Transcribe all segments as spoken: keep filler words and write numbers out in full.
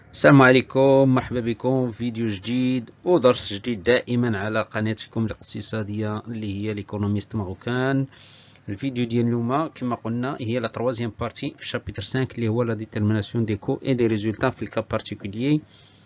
السلام عليكم، مرحبا بكم في فيديو جديد ودرس جديد دائما على قناتكم الاقتصادية اللي هي ليكونوميست ماروكان. الفيديو ديال اليوم كما قلنا هي لا تروازيام بارتي في شابيتر خمسة اللي هو لا ديترميناسيون دي كو اي دي ريزولتا في الكا بارتيكوليي.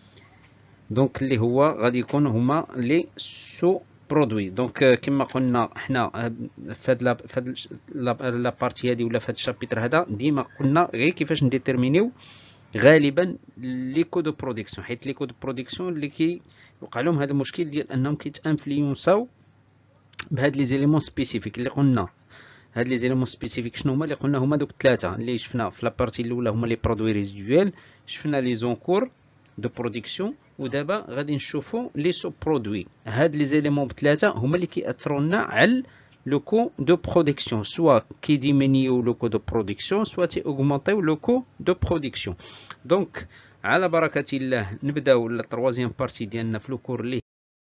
دونك اللي هو غادي يكون هما لي سو برودوي. دونك كما قلنا حنا فهاد لا فهاد لا بارتي هادي ولا فهاد الشابيتر هذا ديما قلنا غير كيفاش نديترمينيو غالبا لي كو دو برودكسيون، حيت لي كو دو برودكسيون اللي كيوقع لهم هذا المشكل ديال انهم كيتانفلونساو بهاد لي زيليمون سبيسيفيك اللي قلنا. هاد لي زيليمون سبيسيفيك شنو هما اللي قلنا؟ هما دوك الثلاثه اللي شفنا في لابارتي الاولى، هما لي برودوي ريزيدويل، شفنا لي زونكور دو برودكسيون، ودابا غادي نشوفوا لي سو برودوي. هاد لي زيليمون بثلاثه هما اللي كيأثروا لنا على le coût de production, soit qui diminue le coût de production, soit qui augmente le coût de production. Donc, على بركة الله نبداو la troisième partie ديالنا في الكور اللي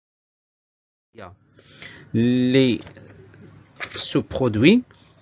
هي les sous-produits.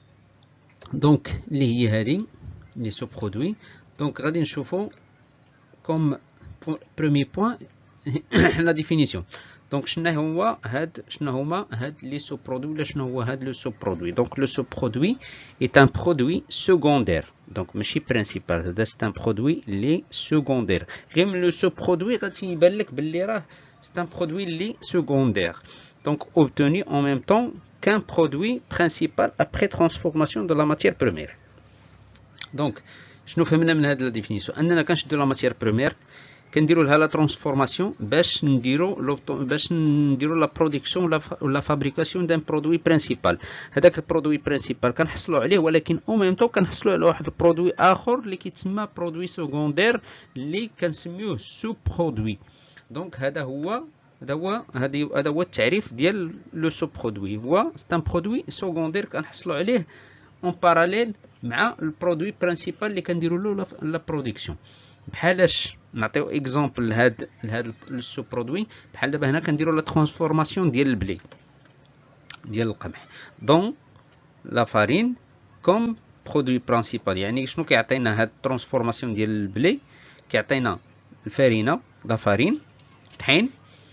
Donc, اللي هي هذه les sous-produits. Donc, غادي نشوفوا comme premier point la définition. Donc شنو هو هاد شنو هما هاد لي سو برودوي ولا شنو هو هاد لو سو برودوي؟ دونك لو سو برودوي est un produit secondaire. دونك ماشي برينسيبال، هذا سي ان برودوي لي سكوندير. غير من لو سو برودوي غادي يبان لك باللي راه سي ان برودوي لي سكوندير. دونك obtenu en même temps qu'un produit principal après transformation de la matière première. دونك شنو فهمنا من هاد لا ديفينيسيون؟ اننا كنشدو لا ماتيير بريمير كنديروا لها لا ترانسفورماسيون باش نديروا باش نديروا لا برودكسيون ولا فابريكاسيون دان برودوي برينسيبال. هذاك البرودوي برينسيبال كنحصلوا عليه، ولكن او ميم طون كنحصلوا على واحد البرودوي اخر اللي كيتسمى برودوي سكوندير اللي كنسميوه سو برودوي. دونك هذا هو هذا هو هذا هو التعريف ديال لو سو برودوي. هو سي ان برودوي سكوندير كنحصلوا عليه اون باراليل مع البرودوي برينسيبال اللي كنديروا له لا برودكسيون. بحالاش نعطيو اكزومبل لهاد لهاد السو برودوي، بحال دابا هنا كنديروا لا ترانسفورماسيون ديال البلي ديال القمح دون لا فارين كوم برودوي برينسيبال. يعني شنو كيعطينا هاد الترانسفورماسيون ديال البلي؟ كيعطينا الفارينه لا فارين طحين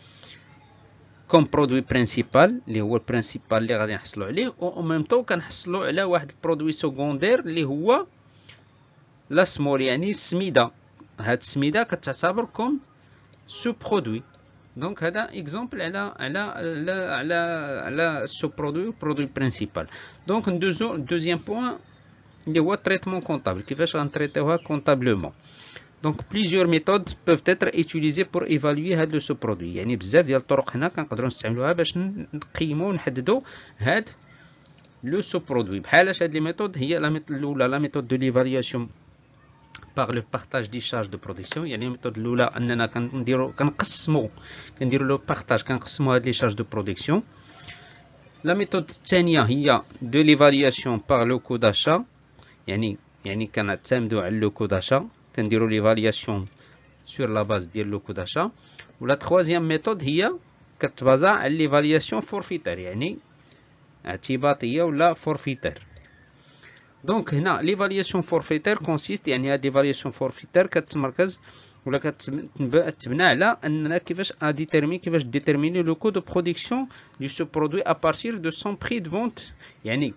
كوم برودوي برينسيبال اللي هو البرينسيبال اللي غادي نحصلوا عليه، او ميم طون كنحصلوا على واحد البرودوي سكوندير اللي هو لا سمول، يعني السميده. هاد السميده كتعتبر كوم سو برودوي. دونك هذا اكزومبل على على على على على سو برودوي برودوي برينسيبال. دونك ندوزو دوزيام بوين اللي هو تريتمون كونطابل، كيفاش غنتريتيوها كونطابلومون. دونك بليزيور ميثود بوف تيتر ايتيليزي بور ايفالوي هاد لو سو برودوي. يعني بزاف ديال الطرق هنا كنقدروا نستعملوها باش نقيموا ونحددوا هاد لو سو برودوي. بحالاش هاد لي ميثود هي لا ميثود الاولى لا ميثود دو ليفالياسيون par le partage des charges de production. يعني الميثود الاولى اننا كنديروا كنقسموا كنديروا لو بارطاج كنقسموا هاد لي شارج دو برودكسيون. لا ميثود الثانيه هي دو ليفالياسيون par le coût d'achat، يعني يعني كنعتمدوا على لو كو داشا كنديروا ليفالياسيون sur la base ديال لو كو داشا. ولا تخوازيام ميثود هي كتبازا على ليفالياسيون فورفيتير، يعني اعتباطيه ولا فورفيتير. دونك هنا ليفالياسيون فورفيتير كونسيست، يعني هاد ليفالياسيون فورفيتير كتمركز ولا كتبنى على اننا كيفاش اديتيرمين كيفاش ديتيرميني لو كو دو برودكسيون دو سو برودوي ا بارتير دو سون بري دو فونت. يعني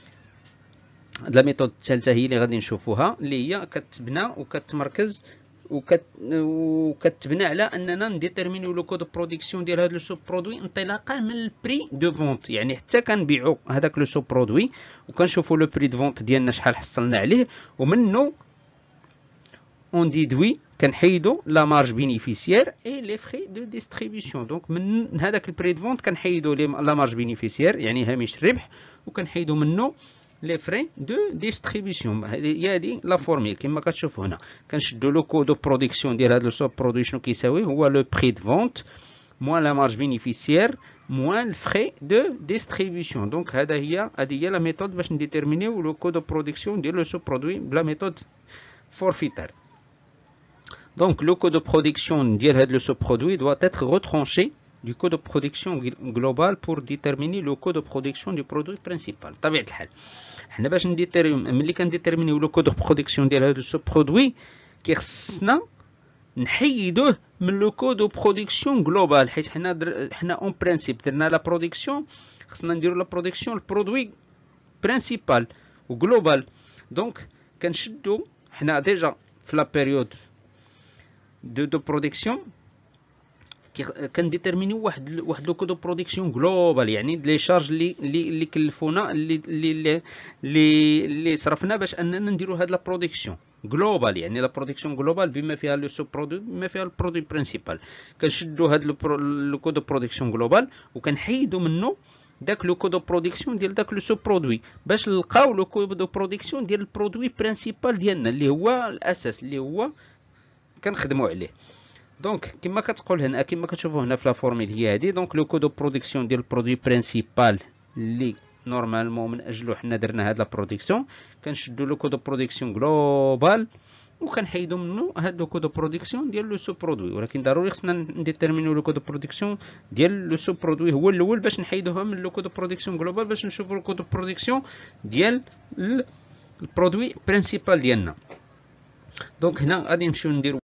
هاد لا ميثود الثالثه هي اللي غادي نشوفوها، اللي هي كتبنى وكتمركز وكت وكتبنى على اننا نديتيرمينيو لو كو دو برودكسيون ديال هذا لو سو برودوي انطلاقا من البري دو فونت. يعني حتى كنبيعوا هذاك لو سو برودوي وكنشوفوا لو بري دو فونت ديالنا شحال حصلنا عليه، ومنه اون ديدوي كنحيدوا لا مارج بينيفيسيير اي لي فري دو ديستريبيسيون. دونك من هذاك البري دو فونت كنحيدوا لا مارج بينيفيسيير يعني هامش الربح، وكنحيدوا منه لي فري دو ديستريبيسيون. هي هادي لا فورميل كما كتشوفوا هنا. كنشدوا لو كو دو برودكسيون ديال هذا لو سو برودوي شنو كيساوي؟ هو لو بري دو فونت موان لا مارج بينيفيسيير موان الفري دو ديستريبيسيون. دونك هذا هي هذه هي لا ميثود باش نديتيرمينيو لو كو دو برودكسيون ديال لو سو برودوي بلا ميثود فورفيتير. دونك لو كو دو برودكسيون ديال هذا لو سو برودوي doit être retranché du coût de production global pour déterminer le coût de production du produit principal. طبيعة الحال حنا باش نديتيرمين ملي كنديتيرمينيو لو كو دو برودكسيون ديال هذا السو برودوي كيخصنا نحيدوه من لو كود دو برودكسيون جلوبال، حيت حنا در... حنا اون برينسيپ درنا لا برودكسيون، خصنا نديرو لا برودكسيون البرودوي برينسيبال و جلوبال. دونك كنشدو حنا ديجا في لا بيريود دو دو برودكسيون كنديتيرمينيو واحد واحد لو كود دو برودكسيون جلوبال، يعني لي شارج اللي اللي كلفونا اللي اللي اللي اللي صرفنا باش اننا نديرو هاد لا برودكسيون جلوبال، يعني لا برودكسيون جلوبال بما فيها لو سو برودوي بما فيها البرودوي برينسيبال. كنشدو هاد لو كود دو برودكسيون جلوبال وكنحيدو منه داك لو كود دو برودكسيون ديال داك لو سو برودوي باش نلقاو لو كود دو برودكسيون ديال البرودوي برينسيبال ديالنا اللي هو الاساس اللي هو كنخدموا عليه. دونك كما كتقول هنا كما كتشوفوا هنا في لا فورميل هي هذه. دونك لو كود دو برودكسيون ديال البرودوي برينسيبال اللي نورمالمون من اجلو حنا درنا هاد لا برودكسيون، كنشدو لو كود دو برودكسيون جلوبال وكنحيدو منه هاد لو كود دو برودكسيون ديال لو سو برودوي، ولكن ضروري خصنا نديتيرمينيو لو كود دو برودكسيون ديال لو سو برودوي هو الاول باش نحيدوها من لو كود دو برودكسيون جلوبال باش نشوفو لو كود دو برودكسيون ديال البرودوي برينسيبال ديالنا. دونك هنا غادي نمشيو نديرو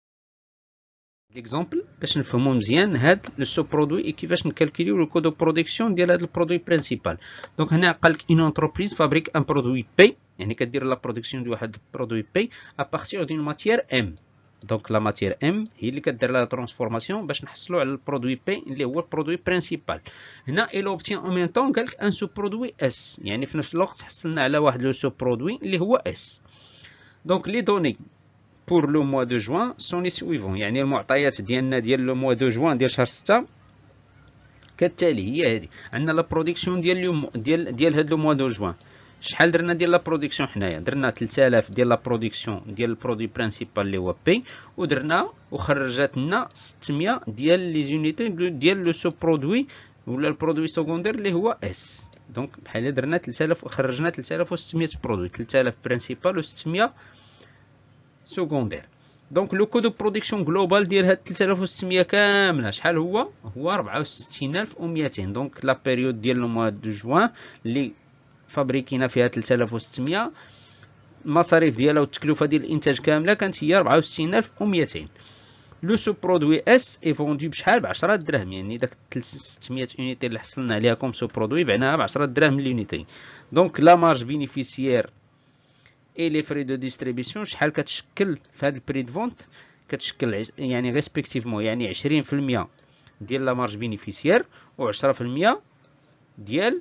ليكزامبل باش نفهمو مزيان هاد لو سو برودوي كيفاش نكالكوليو لو كود دو برودكسيون ديال هاد البرودوي برينسيبال. دونك هنا قالك اون انتربريز فابريك ان برودوي بي، يعني كدير لا برودكسيون ديال واحد البرودوي بي ا بارتير دون ماتيير ام. دونك لا ماتيير ام هي اللي كدير لها ترانسفورماسيون باش نحصلوا على البرودوي بي اللي هو البرودوي برينسيبال. هنا اي لوبتيان او ميم طون قالك ان سو برودوي اس، يعني في نفس الوقت حصلنا على واحد لو سو برودوي اللي هو اس. دونك لي دوني pour le mois de juin sont les suivants، يعني المعطيات ديالنا ديال لو موا دو جوان ديال شهر ستة كالتالي هي هذه. عندنا لا برودكسيون ديال اليوم ديال ديال هاد لو موا دو جوان. شحال درنا ديال لا برودكسيون حنايا؟ درنا ثلاثة آلاف ديال لا برودكسيون ديال البرودوي برينسيبال اللي هو بي، ودرنا وخرجت لنا ستمية ديال لي زونيتي ديال لو سو برودوي ولا البرودوي سكوندير اللي هو اس. دونك بحال درنا ثلاثة آلاف وخرجنا ثلاثة آلاف وستمية برودوي، ثلاثة آلاف برينسيبال و ستمية سكوندير. دونك لو كود دو برودكسيون جلوبال ديال هاد ثلاثة آلاف وستمية كامله شحال هو؟ هو أربعة وستين ألف ومئتين. دونك لا بيريود ديال لو موا دو جوان اللي فابريكينا فيها ثلاثة آلاف وستمية المصاريف ديالها والتكلفه ديال الانتاج كامله كانت هي أربعة وستين ألف ومئتين. لو سو برودوي اس اي فوندو بشحال؟ ب عشرة دراهم، يعني داك ستمية اونيتي اللي حصلنا عليها كوم سو برودوي بعناها ب عشرة دراهم لونيتي. دونك لا مارج بينيفيسيير اي لي فري دو ديستريبيسيون شحال كتشكل في هاد البري دو فونت؟ كتشكل يعني ريسبكتيفمون يعني عشرين في المية ديال لا مارج بينيفيسيير و عشرة في المية ديال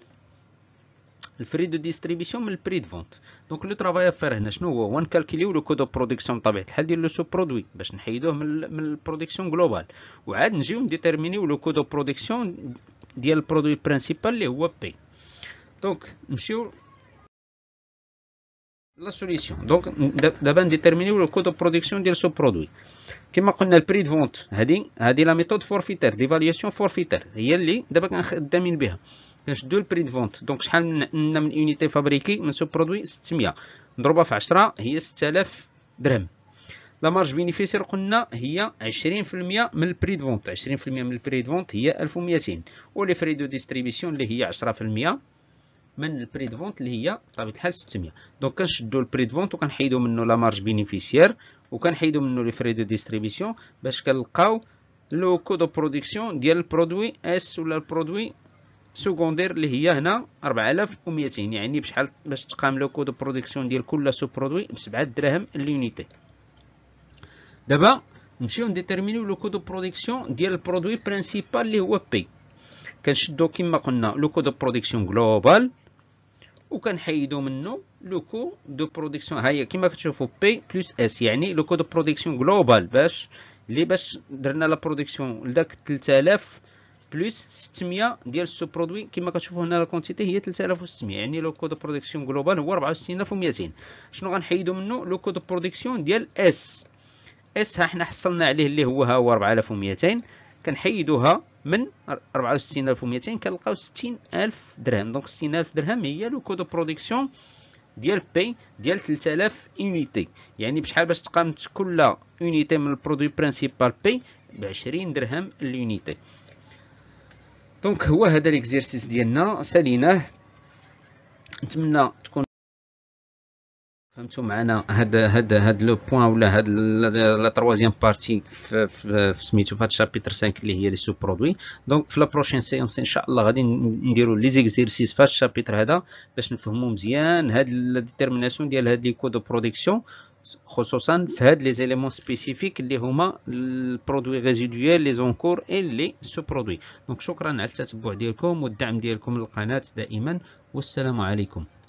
الفري دو ديستريبيسيون من البري دو فونت. دونك لو طرافاي افير هنا شنو هو؟ هو نكالكوليو لو كود دو برودكسيون بطبيعه الحال ديال لو سو برودوي باش نحيدوه من من البرودكسيون جلوبال، وعاد نجيو نديتيرمينيو لو كود دو برودكسيون ديال البرودوي برينسيبال اللي هو بي. دونك نمشيو لا سوليسيون. دونك دابا نديتيرمينيو لو كود دو برودكسيون ديال سو برودوي. كما قلنا البري دو فونت هادي هادي لا ميثود فورفيتير ديفالياسيون فورفيتير هي اللي دابا كنخدمين بها. كنشدو البري دو فونت، دونك شحال من من اونيتي فابريكي من سو برودوي ستمية نضربها في عشرة هي ستة آلاف درهم. لا مارج بينيفيسير قلنا هي عشرين في المية من البري دو فونت، عشرين في المية من البري دو فونت هي ألف ومئتين، و لي فري دو ديستريبيسيون اللي هي عشرة في المية من البري دو فونت اللي هي بطبيعه الحال ستمية. دونك كنشدو البري دو فونت وكنحيدو منه لا مارج بينيفيسيير وكنحيدو منه لي فري دو ديستريبيسيون باش كنلقاو لو كود دو برودكسيون ديال البرودوي اس ولا البرودوي سكوندير اللي هي هنا أربعة آلاف ومئتين، يعني بشحال باش تقام لو كود دو برودكسيون ديال كل سو برودوي ب سبعة دراهم لونيتي. دابا نمشيو نديتيرمينيو لو كود دو برودكسيون ديال البرودوي برينسيبال اللي هو بي. كنشدو كما قلنا لو كود دو برودكسيون جلوبال وكنحيدو منه لو كو دو برودكسيون. ها هي كما كتشوفوا بي بلس اس، يعني لو كو دو برودكسيون جلوبال باش اللي باش درنا لا برودكسيون لداك ثلاثة آلاف بلس ستمية ديال السو برودوي. كما كتشوفوا هنا لا كونتيتي هي ثلاثة آلاف وستمية، يعني لو كو دو برودكسيون جلوبال هو أربعة وستين ألف ومئتين. شنو غنحيدو منه؟ لو كو دو برودكسيون ديال اس. اس ها حنا حصلنا عليه اللي هو ها هو أربعة آلاف ومئتين، كنحيدوها من أربعة وستين ألف ومئتين كنلقاو ستين ألف درهم. دونك ستين ألف درهم هي لو كود دو برودكسيون ديال بي ديال ثلاثة آلاف اونيتي، يعني بشحال باش تقامت كل اونيتي من البرودوي برينسيبال بي ب عشرين درهم لونيتي. دونك هو هذا ليكزيرسيس ديالنا ساليناه، نتمنى تكون فهمتوا معنا هاد هاد هاد لو بوين ولا هاد لا تروازيام بارتي في في سميتو في هاد الشابيتر خمسة اللي هي لي سو برودوي. دونك في لا بروشين سيونس ان شاء الله غادي نديرو لي زيكزيرسيس في هاد الشابيتر هذا باش نفهمو مزيان هاد لا ديتيرميناسيون ديال هاد لي كود دو برودكسيون، خصوصا في هاد لي زيليمون سبيسيفيك اللي هما البرودوي ريزيدويال لي زونكور اي لي سو برودوي. دونك شكرا على التتبع ديالكم والدعم ديالكم للقناه دائما، والسلام عليكم.